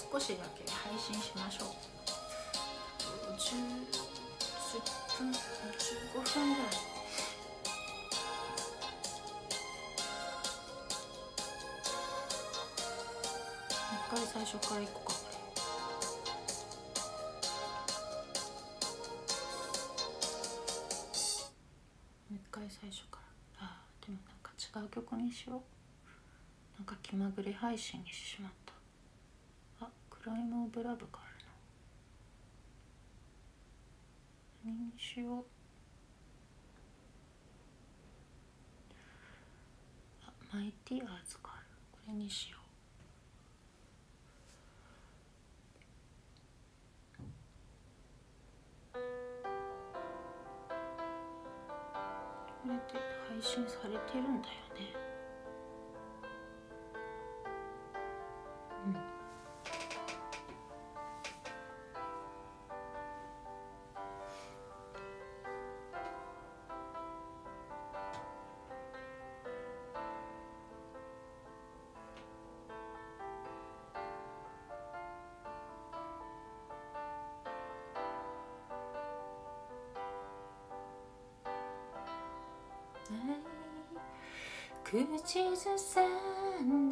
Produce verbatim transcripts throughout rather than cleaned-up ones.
少しだけ配信しましょう。じゅう、じゅっぷん、じゅうごふんぐらい。一回最初からいこうか。一回最初から。あー、でもなんか違う曲にしよう。なんか気まぐれ配信にしてしまった。あ、クライムオブラブがあるな。何にしよう。あ、マイティアーズがある。これにしよう。これで配信されてるんだよね。うん。口ずさんだ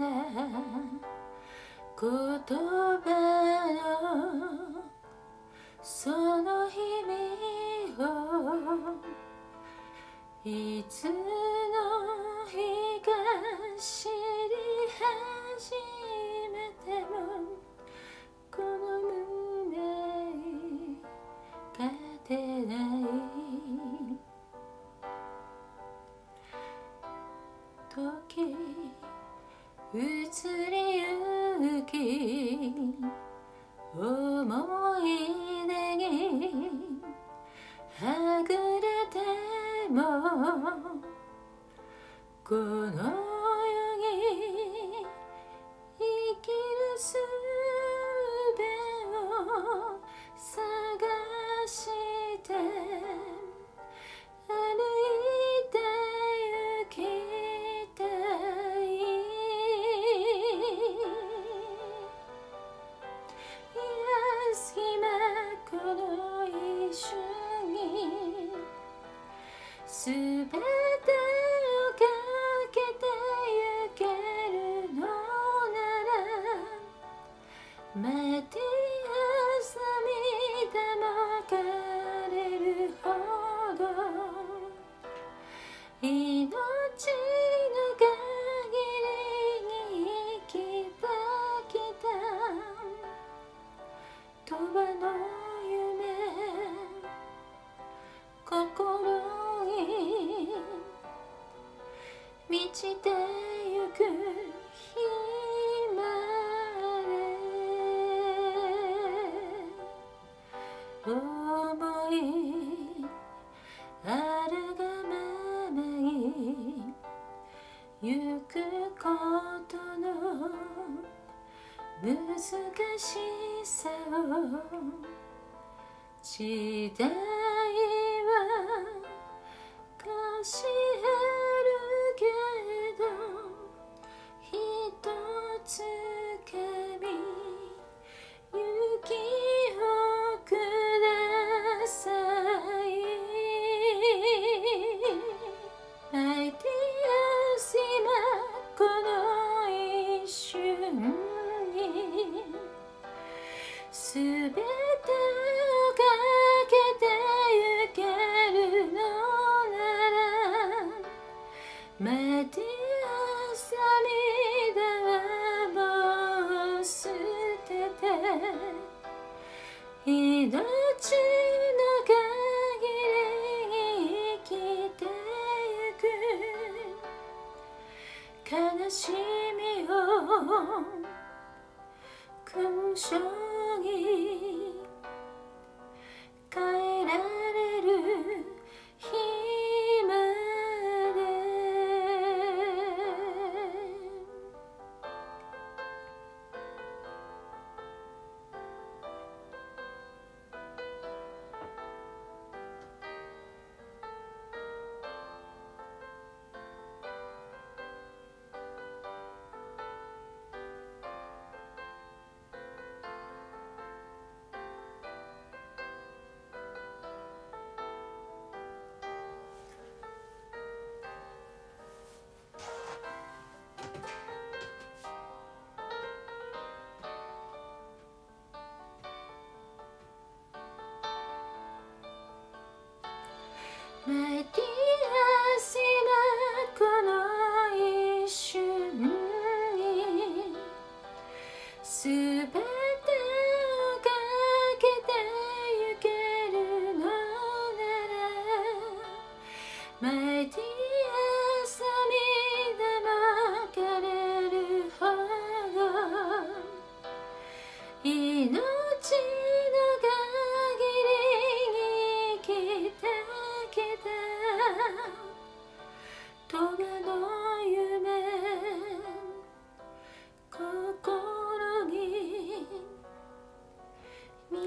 言葉のその意味をいつの日か知り始めてもこの胸に勝てない時移りゆき思い出にはぐれてもこの世に生きる術を探して歩いて行きたい。Yes、今この一瞬に全てをかけてゆけるのならマティアス涙も枯れるほど命の限りに生きてきた鳥羽の夢心に満ちてゆく日まで思いあるがままにゆくことの難しさを時代は貸し得るけどひとつかみ勇気をください。My dear、今この一瞬に全てをかけてゆけるのならマティアス涙はもう捨てて命の限りに生きてゆく悲しみを勲章に変えられる日まで。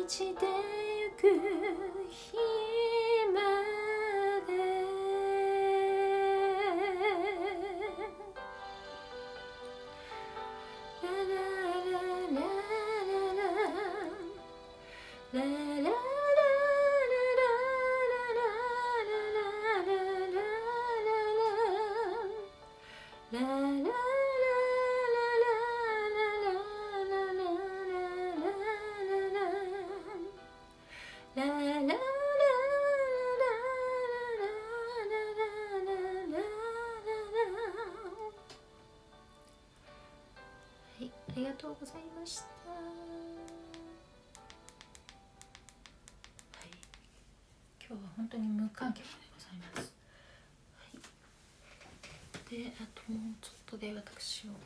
ちでゆく日までララララララララはい、ありがとうございました。はい、今日は本当に無観客でございます。はい、で、あともうちょっとで私を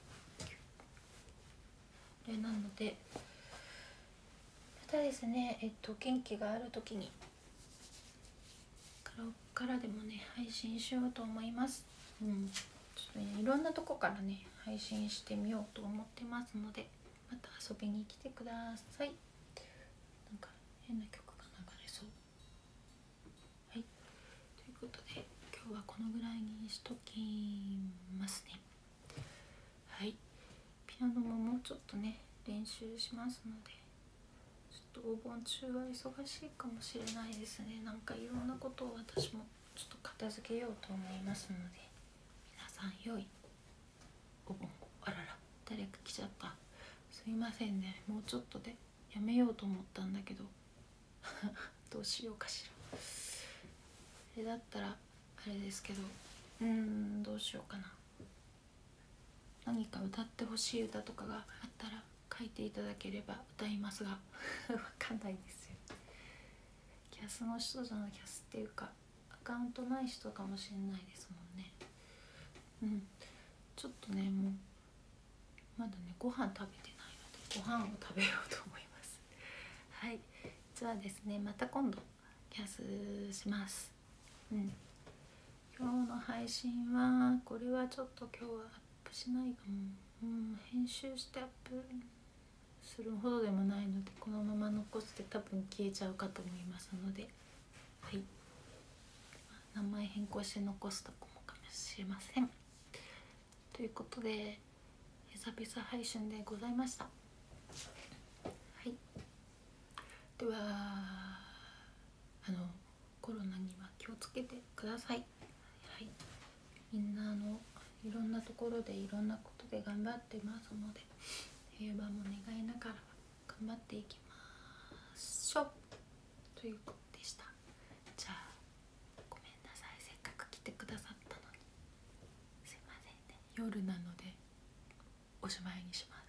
あれなので、またですね、えっと元気がある時にカラオケからでもね配信しようと思います。うん、ちょっとねいろんなとこからね配信してみようと思ってますので、また遊びに来てください。なんか変な曲が流れそう。はい、ということで今日はこのぐらいにしときますね。はい、ピアノももうちょっとね練習しますので、ちょっとお盆中は忙しいかもしれないですね。なんかいろんなことを私もちょっと片付けようと思いますので、皆さん良いお盆。あらら、誰か来ちゃった。すいませんね、もうちょっとでやめようと思ったんだけどどうしようかしら。それだったらあれですけど、うーんどうしようかな。何か歌ってほしい歌とかがあったら書いていただければ歌いますがわかんないですよ。キャスの人じゃない、キャスっていうかアカウントない人かもしれないですもんね。うん、ちょっとねもうまだねご飯食べてないのでご飯を食べようと思います。はい、じゃあですね、また今度キャスします。うん、今日の配信はこれはちょっと今日はアップしないかも。うん、編集してアップするほどでもないので、このまま残して多分消えちゃうかと思いますので、はい、名前変更して残すとこもかもしれません。ということで久々配信でございました。はい、ではあのコロナには気をつけてください。はい、みんなあのいろんなところでいろんなことで頑張ってますので、平和も願いながら頑張っていきましょうということでした。じゃあごめんなさい、せっかく来てくださったのに。すいませんね、夜なのでおしまいにします。